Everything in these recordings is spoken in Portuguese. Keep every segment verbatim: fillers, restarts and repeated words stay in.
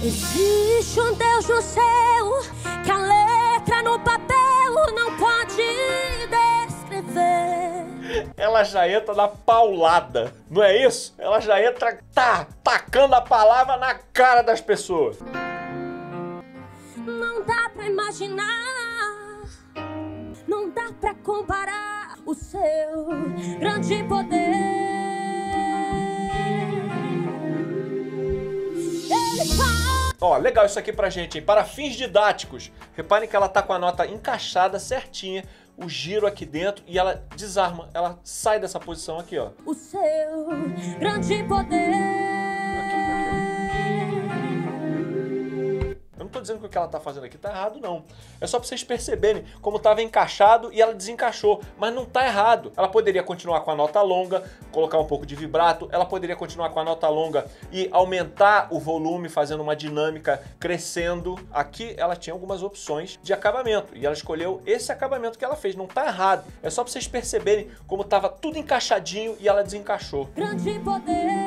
Existe um Deus no céu que a letra no papel não pode descrever. Ela já entra na paulada, não é isso? Ela já entra, tá, tacando a palavra na cara das pessoas. Não dá pra imaginar, não dá pra comparar o seu grande poder. Ele faz... Ó, legal isso aqui pra gente, hein? Para fins didáticos. Reparem que ela tá com a nota encaixada certinha, o giro aqui dentro, e ela desarma, ela sai dessa posição aqui, ó. O seu grande poder. Aqui, aqui. Eu não tô dizendo que o que ela tá fazendo aqui tá errado, não. É só pra vocês perceberem como tava encaixado e ela desencaixou. Mas não tá errado. Ela poderia continuar com a nota longa, colocar um pouco de vibrato. Ela poderia continuar com a nota longa e aumentar o volume, fazendo uma dinâmica crescendo. Aqui ela tinha algumas opções de acabamento. E ela escolheu esse acabamento que ela fez. Não tá errado. É só pra vocês perceberem como tava tudo encaixadinho e ela desencaixou. Grande poder.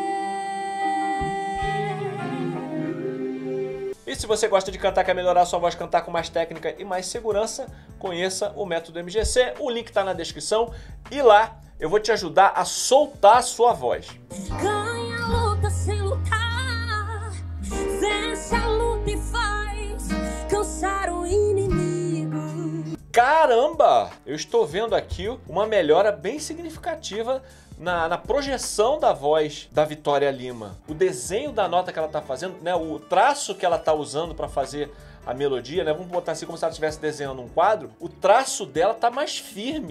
E se você gosta de cantar, quer melhorar a sua voz, cantar com mais técnica e mais segurança, conheça o método M G C, o link tá na descrição e lá eu vou te ajudar a soltar a sua voz. Ganha a luta sem lutar, vence a luta e faz cansar o inimigo. Caramba! Eu estou vendo aqui uma melhora bem significativa Na, na projeção da voz da Vitória Lima. O desenho da nota que ela tá fazendo, né, o traço que ela tá usando para fazer a melodia, né, vamos botar assim como se ela estivesse desenhando um quadro, o traço dela tá mais firme.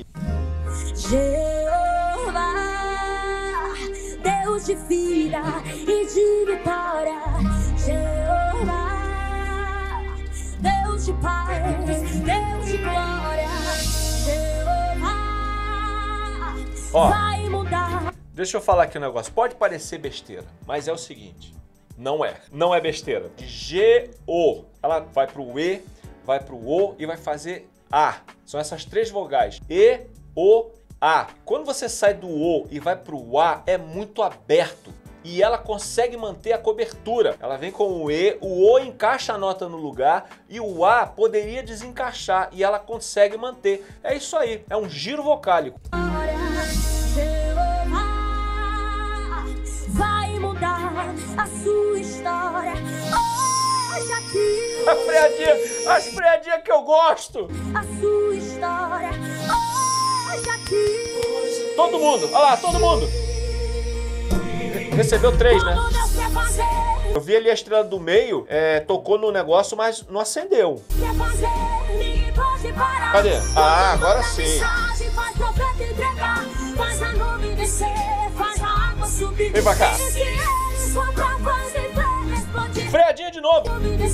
Jeová, Deus de vida e de vitória. Jeová, Deus de paz, Deus de glória. Jeová, Ó, vai mudar. Deixa eu falar aqui um negócio. Pode parecer besteira, mas é o seguinte. Não é. Não é besteira. G, O. Ela vai pro E, vai pro O e vai fazer A. São essas três vogais. E, O, A. Quando você sai do O e vai pro A, é muito aberto. E ela consegue manter a cobertura. Ela vem com o E, o O encaixa a nota no lugar e o A poderia desencaixar e ela consegue manter. É isso aí. É um giro vocálico. Vai mudar a sua história hoje aqui. A freadinha, as freadinhas que eu gosto. A sua história hoje aqui. Todo mundo, olha lá, todo mundo. Recebeu três, né? Eu vi ali a estrela do meio, é, tocou no negócio, mas não acendeu. Cadê? Ah, agora sim. Vem pra cá. Freadinha de novo.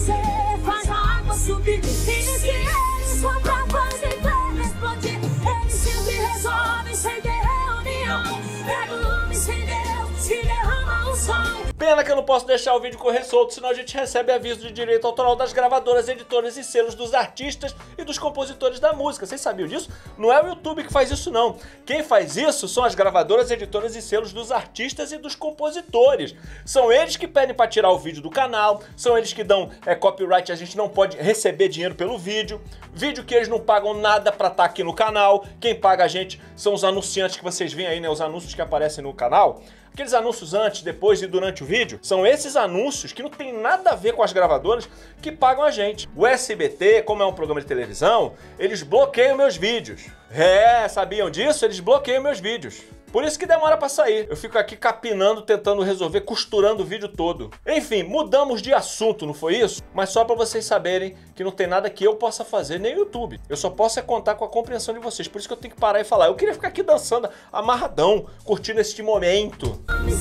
Pena que eu não posso deixar o vídeo correr solto, senão a gente recebe aviso de direito autoral das gravadoras, editoras e selos dos artistas e dos compositores da música. Vocês sabiam disso? Não é o YouTube que faz isso, não. Quem faz isso são as gravadoras, editoras e selos dos artistas e dos compositores. São eles que pedem para tirar o vídeo do canal, são eles que dão é, copyright, a gente não pode receber dinheiro pelo vídeo. Vídeo que eles não pagam nada para estar aqui no canal. Quem paga a gente são os anunciantes que vocês veem aí, né? Os anúncios que aparecem no canal. Aqueles anúncios antes, depois e durante o vídeo, são esses anúncios que não tem nada a ver com as gravadoras que pagam a gente. O S B T, como é um programa de televisão, eles bloqueiam meus vídeos. É, sabiam disso? Eles bloqueiam meus vídeos. Por isso que demora pra sair. Eu fico aqui capinando, tentando resolver, costurando o vídeo todo. Enfim, mudamos de assunto, não foi isso? Mas só pra vocês saberem que não tem nada que eu possa fazer, nem o YouTube. Eu só posso é contar com a compreensão de vocês. Por isso que eu tenho que parar e falar. Eu queria ficar aqui dançando, amarradão, curtindo este momento.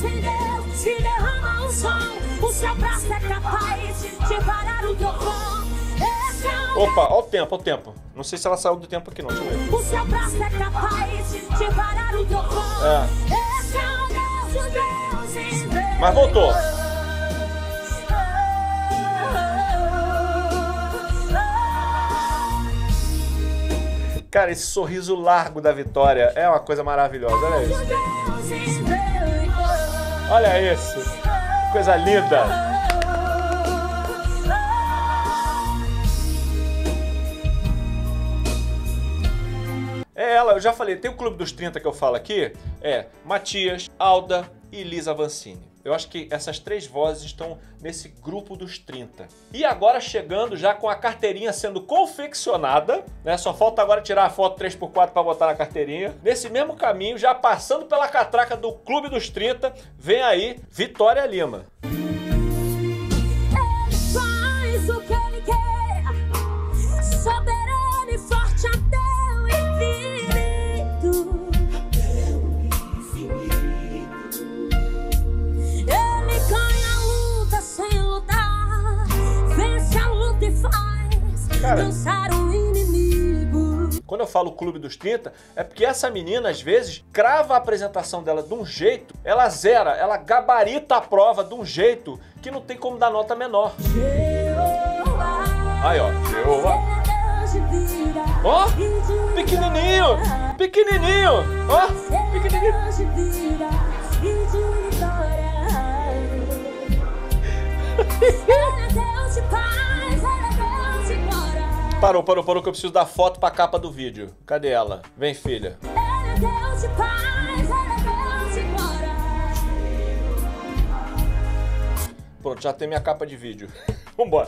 Opa, ó o tempo, ó o tempo. Não sei se ela saiu do tempo aqui não, deixa eu ver. O seu braço é capaz de parar o teu corpo. É. Esse é o Deus, o Deus. Mas voltou. Cara, esse sorriso largo da Vitória é uma coisa maravilhosa, olha isso. Olha isso, coisa linda. ela, eu já falei, tem o Clube dos trinta que eu falo aqui, é Matias, Alda e Lisa Vancini. Eu acho que essas três vozes estão nesse grupo dos trinta. E agora chegando já com a carteirinha sendo confeccionada, né? Só falta agora tirar a foto três por quatro para botar na carteirinha. Nesse mesmo caminho, já passando pela catraca do Clube dos trinta, vem aí Vitória Lima. Faz o que ele quer, soberano e forte até o infinito. Ele ganha a luta sem lutar, vence a luta e faz dançar o inimigo. Quando eu falo Clube dos trinta, é porque essa menina, às vezes, crava a apresentação dela de um jeito, ela zera, ela gabarita a prova de um jeito que não tem como dar nota menor. Aí, ó. Jeová. Ó, pequenininho, pequenininho, ó, pequenininho. Parou, parou, parou que eu preciso dar foto pra capa do vídeo. Cadê ela? Vem, filha. Pronto, já tem minha capa de vídeo. Vambora.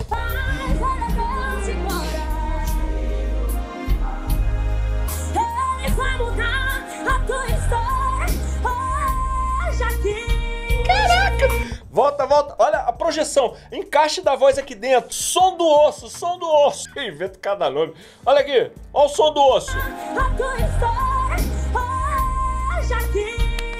Ele vai mudar a tua história hoje aqui. Caraca! Volta, volta. Olha a projeção. Encaixe da voz aqui dentro. Som do osso, som do osso. Eu invento cada nome. Olha aqui. Olha o som do osso. A tua história hoje aqui.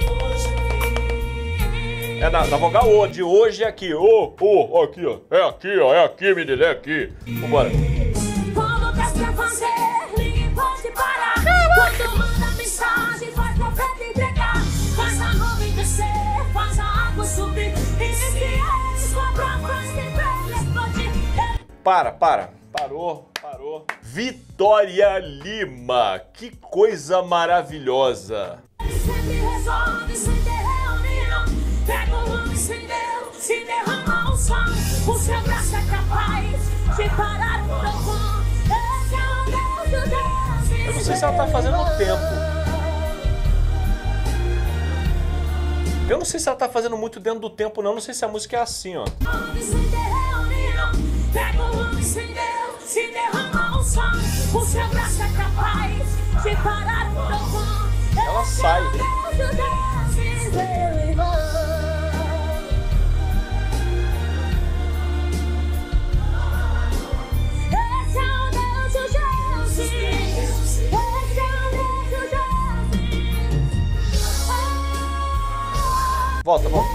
É na, na vogal O, de hoje é aqui. Ô, ô, aqui, ó. É aqui, ó. É aqui, menina, é aqui. Vambora. Quando der pra fazer, ninguém pode parar. Quando manda mensagem, faz profeta entregar. Faz a nuvem descer, faz a água subir. E se eles com a prova, tem pra explodir. Para, para. Parou, parou. Vitória Lima. Que coisa maravilhosa. Sempre resolve sem ter reunião. Pega o nome sem Deus, se derrama o som. O seu braço é capaz de parar o trovão. Esse é o Deus do Deus. Eu não sei se ela tá fazendo no tempo. Eu não sei se ela tá fazendo muito dentro do tempo, não. Não sei se a música é assim, ó. Pega o nome sem Deus, se derrama o som. O seu braço é capaz de parar o trovão. Ela sai. Volta, volta.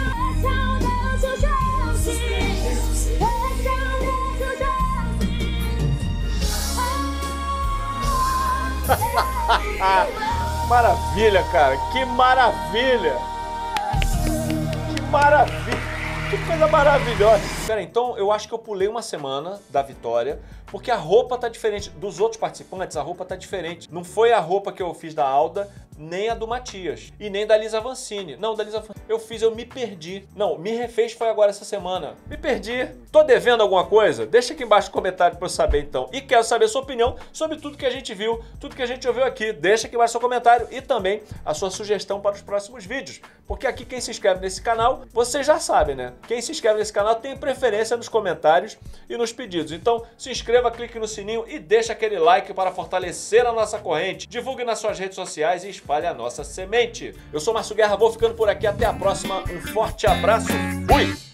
Maravilha, cara. Que maravilha. Que maravilha. Que coisa maravilhosa. Pera, então eu acho que eu pulei uma semana da Vitória, porque a roupa tá diferente. Dos outros participantes, a roupa tá diferente. Não foi a roupa que eu fiz da Alda, nem a do Matias. E nem da Lisa Vancini. Não, da Lisa Vancini eu fiz, eu me perdi. Não, me refez foi agora essa semana. Me perdi. Tô devendo alguma coisa? Deixa aqui embaixo no comentário pra eu saber então. E quero saber a sua opinião sobre tudo que a gente viu, tudo que a gente ouviu aqui. Deixa aqui embaixo seu comentário e também a sua sugestão para os próximos vídeos. Porque aqui quem se inscreve nesse canal, vocês já sabem, né? Quem se inscreve nesse canal tem preferência nos comentários e nos pedidos. Então se inscreva, clique no sininho e deixa aquele like para fortalecer a nossa corrente. Divulgue nas suas redes sociais e espalhe a nossa semente. Eu sou Márcio Guerra, vou ficando por aqui. Até a próxima. Um forte abraço. Fui!